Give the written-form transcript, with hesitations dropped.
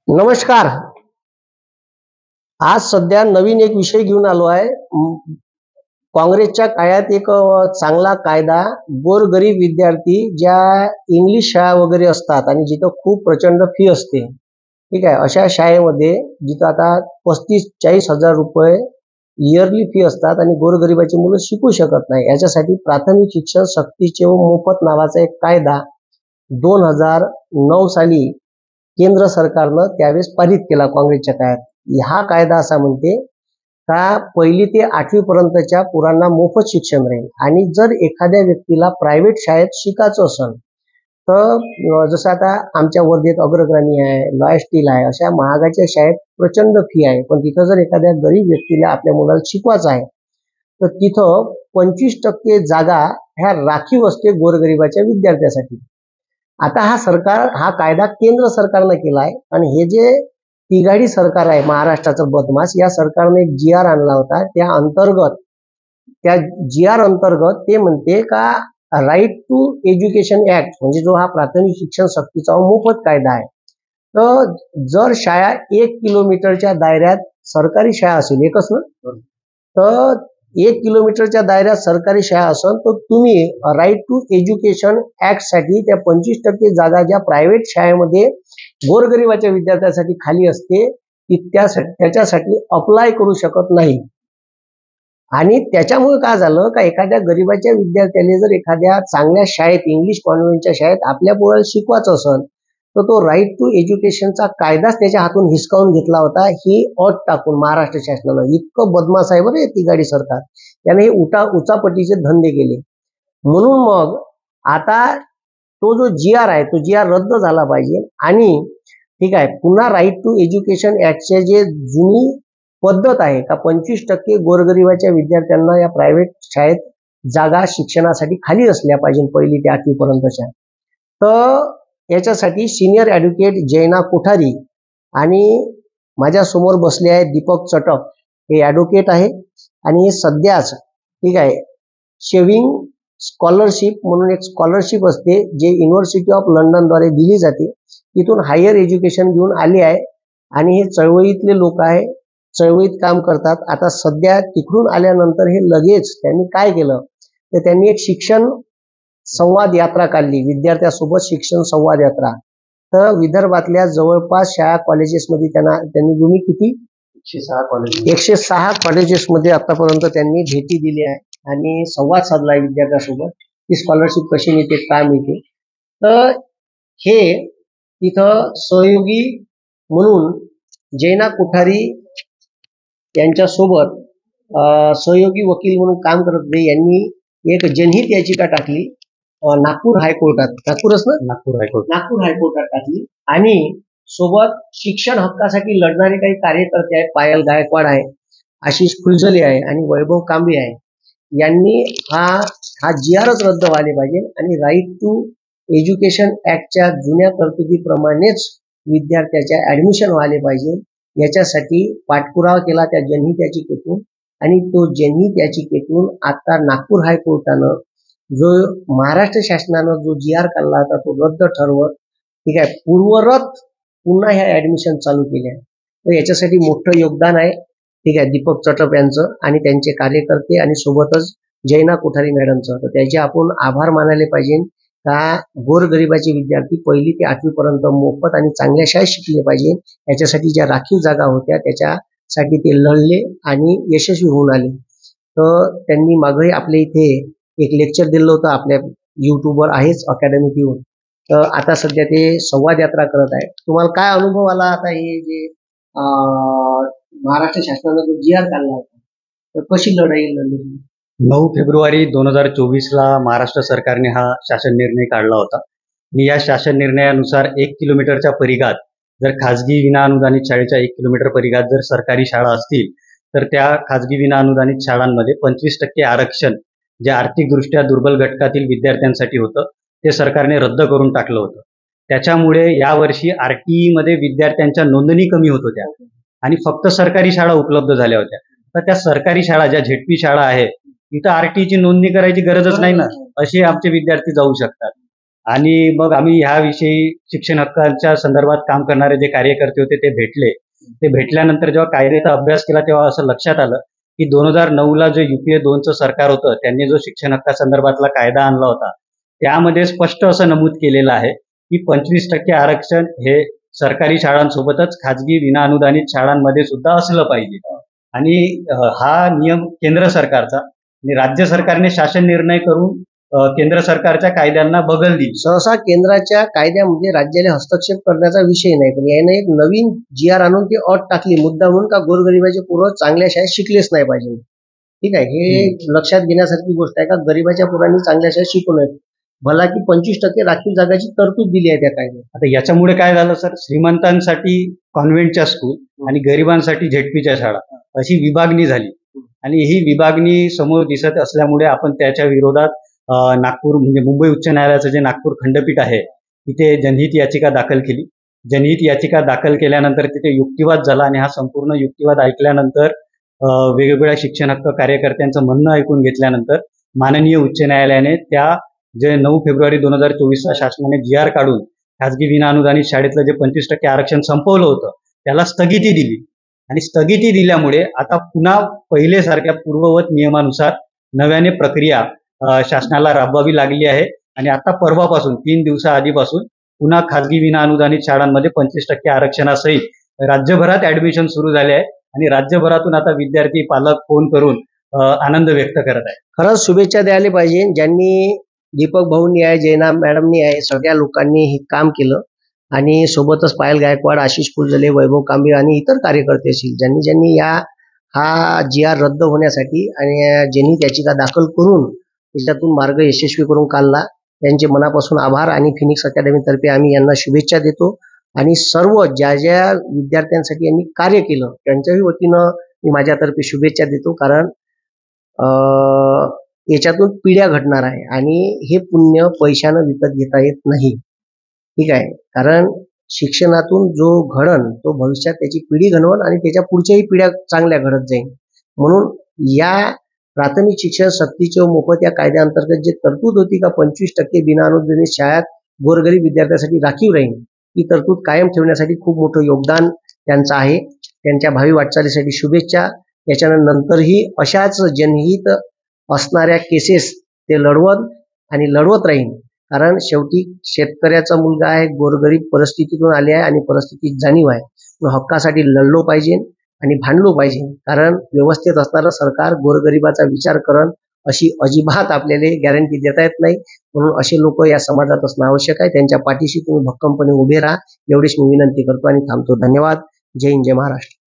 नमस्कार. आज सध्या नवीन एक विषय घेऊन आलो आहे. काँग्रेसच्या काळात एक चांगला कायदा गोरगरीब विद्यार्थी ज्या इंग्लिश शाळा वगैरे असतात आणि जिथं खूप प्रचंड फी असते, ठीक आहे. अशा शाळेमध्ये जिथं आता 35-40 हजार रुपये इयरली फी असतात आणि गोरगरिबाची मुलं शिकू शकत नाही. याच्यासाठी प्राथमिक शिक्षण सक्तीचे व मोफत नावाचा एक कायदा 2009 साली केंद्र सरकारनं त्यावेळेस पारित केला काँग्रेसच्या काळात. हा कायदा असा म्हणते का 1ली ते 8वी पर्यंतच्या पोरांना मोफत शिक्षण राहील आणि जर एखाद्या व्यक्तीला प्रायव्हेट शाळेत शिकायचं असेल तर जसं आता आमच्या वर्धेत अग्रगामी आहे, लॉयड स्टील आहे, अशा महागाच्या शाळेत प्रचंड फी आहे. पण तिथं जर एखाद्या गरीब व्यक्तीला आपल्या मुलाला शिकवायचं आहे तर तिथं 25% जागा ह्या राखीव असते गोरगरिबाच्या विद्यार्थ्यासाठी. आता हा कायदा केंद्र सरकारनं केला आहे आणि हे जे तिघाडी सरकार आहे महाराष्ट्राचं बदमाश, या सरकारने एक जी आर आणला होता. त्या जी आर अंतर्गत ते म्हणते का राईट टू एज्युकेशन ऍक्ट म्हणजे जो हा प्राथमिक शिक्षण सक्तीचा मोफत कायदा आहे. तर जर शाळा 1 किलोमीटरच्या दायऱ्यात सरकारी शाळा असेल, एकच ना, तर 1 किलोमीटरच्या दायऱ्यात सरकारी शाळा असेल तर तुम्ही राईट टू एज्युकेशन ऍक्ट साठी त्या 25% जागा ज्या प्रायव्हेट शाळेमध्ये गोरगरिबाच्या विद्यार्थ्यांसाठी खाली असते त्याच्यासाठी अप्लाय करू शकत नाही. आणि त्याच्यामुळे काय झालं का एखाद्या गरीबाच्या विद्यार्थ्याने जर एखाद्या चांगल्या शाळेत इंग्लिश कॉन्व्हेंटच्या शाळेत आपल्या पोराला शिकवायचं असेल तर तो राईट टू एज्युकेशनचा कायदाच त्याच्या हातून हिसकावून घेतला होता. ही अट टाकून महाराष्ट्र शासनानं, इतकं बदमाश आहे बरं तिघाडी सरकार, त्याने उचापटीचे धंदे केले. म्हणून मग आता तो जो जी आर आहे तो जी आर रद्द झाला पाहिजे आणि ठीक आहे पुन्हा राईट टू एज्युकेशन ऍक्टचे जे जुनी पद्धत आहे का 25% गोरगरिबाच्या विद्यार्थ्यांना या प्रायव्हेट शाळेत जागा शिक्षणासाठी खाली असल्या पाहिजे 1ली ते 8वी पर्यंतच्या. तर याच्यासाठी सिनियर ॲडव्होकेट जैना कोठारी आणि माझ्या समोर बसले आहेत दीपक चटक, हे ॲडव्होकेट आहे आणि हे सध्याच ठीक आहे शेविंग स्कॉलरशिप म्हणून एक स्कॉलरशिप असते जे युनिव्हर्सिटी ऑफ लंडनद्वारे दिली जाते, तिथून हायर एज्युकेशन घेऊन आले आहे आणि हे चळवळीतले लोक आहे, चळवळीत काम करतात. आता सध्या तिकडून आल्यानंतर हे लगेच त्यांनी काय केलं तर त्यांनी एक शिक्षण संवाद यात्रा काढली, विद्यार्थ्यांसोबत शिक्षण संवाद यात्रा. तर विदर्भातल्या जवळपास शाळा कॉलेजेसमध्ये त्यांनी तुम्ही किती 106 कॉलेजेसमध्ये आतापर्यंत त्यांनी भेटी दिली आहे आणि संवाद साधला आहे विद्यार्थ्यांसोबत की स्कॉलरशिप कशी मिळते, काय मिळते. तर हे तिथं सहयोगी म्हणून जैना कोठारी यांच्यासोबत सहयोगी वकील म्हणून काम करत होते. यांनी एक जनहित याचिका टाकली नागपूर हायकोर्टात, नागपूर हायकोर्टात टाकली आणि सोबत शिक्षण हक्कासाठी लढणारे काही कार्यकर्ते आहेत, पायल गायकवाड आहे, आशिष फुलझले आहे आणि वैभव कांबळे आहे. यांनी हा जी आरच रद्द व्हायला पाहिजे आणि राईट टू एज्युकेशन ऍक्टच्या जुन्या तरतुदीप्रमाणेच विद्यार्थ्याच्या ऍडमिशन व्हायला पाहिजे. याच्यासाठी पाठपुरावा केला त्या जनहित याचिकेतून आणि तो जनहित याचिकेतून आता नागपूर हायकोर्टानं जो महाराष्ट्र शासनानं जो जी आर काढला होता तो रद्द ठरवत ठीक आहे पूर्वरत पुन्हा ह्या ऍडमिशन चालू केल्या. तर याच्यासाठी मोठं योगदान आहे ठीक आहे दीपक चटप यांचं आणि त्यांचे कार्यकर्ते आणि सोबतच जैना कोठारी मॅडमचं. तर त्याचे आपण आभार मानायला पाहिजे का गोरगरिबाचे विद्यार्थी 1ली ते 8वी पर्यंत मोफत आणि चांगल्या शाळेत शिकले पाहिजे. याच्यासाठी ज्या राखीव जागा होत्या त्याच्यासाठी ते लढले आणि यशस्वी होऊन आले. तर त्यांनी मागही आपल्या इथे एक लेक्चर दिलं होतं, आपल्या युट्यूबवर आहेच अकॅडमिक येऊन. तर आता सध्या ते संवाद यात्रा करत आहे. तुम्हाला काय अनुभव आला आता हे जे महाराष्ट्र शासनानं जो जी आर काढला होता तर कशी लढाई लढली? 9 फेब्रुवारी 2024ला महाराष्ट्र सरकारने हा शासन निर्णय काढला होता आणि या शासन निर्णयानुसार 1 किलोमीटरच्या परिघात जर खाजगी विनाअनुदानित शाळेच्या 1 किलोमीटर परिघात जर सरकारी शाळा असतील तर त्या खाजगी विनाअनुदानित शाळांमध्ये 25% आरक्षण जे आर्थिकदृष्ट्या दुर्बल घटकातील विद्यार्थ्यांसाठी होतं ते सरकारने रद्द करून टाकलं होतं. त्याच्यामुळे यावर्षी RTE मध्ये विद्यार्थ्यांच्या नोंदणी कमी होत होत्या आणि फक्त सरकारी शाळा उपलब्ध झाल्या होत्या. तर त्या सरकारी शाळा ज्या झेडपी शाळा आहे तिथं RTE ची नोंदणी करायची गरजच नाही ना, असे आमचे विद्यार्थी जाऊ शकतात. आणि मग आम्ही ह्याविषयी शिक्षण हक्काच्या संदर्भात काम करणारे जे कार्यकर्ते होते ते भेटले. ते भेटल्यानंतर जेव्हा कायद्याचा अभ्यास केला तेव्हा असं लक्षात आलं की 2009ला जे UPA 2चं सरकार होतं त्यांनी जो शिक्षण हक्कासंदर्भातला कायदा आणला होता त्यामध्ये स्पष्ट असं नमूद केलेलं आहे की 25% आरक्षण हे सरकारी शाळांसोबतच खाजगी विनाअनुदानित शाळांमध्ये सुद्धा असलं पाहिजे. आणि हा नियम केंद्र सरकारचा आणि राज्य सरकारने शासन निर्णय करून केंद्र सरकारच्या कायद्यांना बगल दिली. सहसा केंद्राच्या कायद्यामध्ये राज्याला हस्तक्षेप करण्याचा विषय नाही, पण याने एक नवीन GR आणून ती अट टाकली मुद्दा म्हणून का गोरगरिबाचे पोरं चांगल्या शाळेत शिकलेच नाही पाहिजे. ठीक आहे, हे लक्षात घेण्यासारखी गोष्ट आहे का गरीबाच्या पोरांनी चांगल्या शाळेत शिकू नये. भला की 25% राखीव जागाची तरतूद दिली आहे त्या कायद्यात. आता याच्यामुळे काय झालं सर, श्रीमंतांसाठी कॉन्व्हेंटच्या स्कूल आणि गरिबांसाठी झेडपीच्या शाळा अशी विभागणी झाली. आणि ही विभागणी समोर दिसत असल्यामुळे आपण त्याच्या विरोधात नागपूर म्हणजे मुंबई उच्च न्यायालयाचं जे नागपूर खंडपीठ आहे तिथे जनहित याचिका दाखल केली. जनहित याचिका दाखल केल्यानंतर तिथे युक्तिवाद झाला आणि हा संपूर्ण युक्तिवाद ऐकल्यानंतर वेगवेगळ्या शिक्षण हक्क कार्यकर्त्यांचं म्हणणं ऐकून घेतल्यानंतर माननीय उच्च न्यायालयाने त्या जे 9 फेब्रुवारी 2024ला शासनाने GR काढून खाजगी विनाअनुदानित शाळेतलं जे 25% आरक्षण संपवलं होतं त्याला स्थगिती दिली. आणि स्थगिती दिल्यामुळे आता पुन्हा पहिलेसारख्या पूर्ववत नियमानुसार नव्याने प्रक्रिया शासनाला राबवावी लागली आहे. आणि आता परवापासून 3 दिवसाआधीपासून पुन्हा खाजगी विनाअनुदानित शाळांमध्ये 25% आरक्षणासहित राज्यभरात ऍडमिशन सुरू झाले आहे. आणि राज्यभरातून आता विद्यार्थी पालक फोन करून आनंद व्यक्त करत आहे. खरंच शुभेच्छा द्यायला पाहिजे ज्यांनी दीपक भाऊंनी आहे, जैना मॅडमनी आहे, सगळ्या लोकांनी हे काम केलं. आणि सोबतच पायल गायकवाड, आशिष फुलझले, वैभव कांबळे आणि इतर कार्यकर्ते असतील ज्यांनी हा GR रद्द होण्यासाठी आणि जनहित याचिका दाखल करून त्याच्यातून मार्ग यशस्वी करून काढला, त्यांचे मनापासून आभार. आणि फिनिक्स अकॅडमीतर्फे आम्ही यांना शुभेच्छा देतो. आणि सर्व ज्या विद्यार्थ्यांसाठी यांनी कार्य केलं त्यांच्याही वतीनं मी माझ्यातर्फे शुभेच्छा देतो. कारण याच्यातून पिढ्या घडणार आहे आणि हे पुण्य पैशानं विकत घेता येत नाही. ठीक आहे, कारण शिक्षणातून जो घडण तो भविष्यात त्याची पिढी घडवण आणि त्याच्या पुढच्याही पिढ्या चांगल्या घडत जाईल. म्हणून या प्राथमिक शिक्षण सक्तीचे व मोफत या कायद्याअंतर्गत जे तरतूद होती का 25% बिनाअनुदानित शाळेत गोरगरीब विद्यार्थ्यांसाठी राखीव राहील, ही तरतूद कायम ठेवण्यासाठी खूप मोठं योगदान त्यांचं आहे. त्यांच्या भावी वाटचालीसाठी शुभेच्छा. याच्यानंतरही अशाच जनहित असणाऱ्या केसेस ते लढवत राहील. कारण शेवटी शेतकऱ्याचा मुलगा आहे, गोरगरीब परिस्थितीतून आले आहे आणि परिस्थितीत जाणीव आहे. हक्कासाठी लढलो पाहिजे आणि भांडलो पाहिजे. कारण व्यवस्थेत असणारं सरकार गोरगरिबाचा विचार करण अशी अजिबात आपल्याला गॅरंटी देता येत नाही. म्हणून असे लोक या समाजात असणं आवश्यक आहे. त्यांच्या पाठीशी तुम्ही भक्कमपणे उभे राहा एवढीच मी विनंती करतो आणि थांबतो. धन्यवाद. जय हिंद, जय महाराष्ट्र.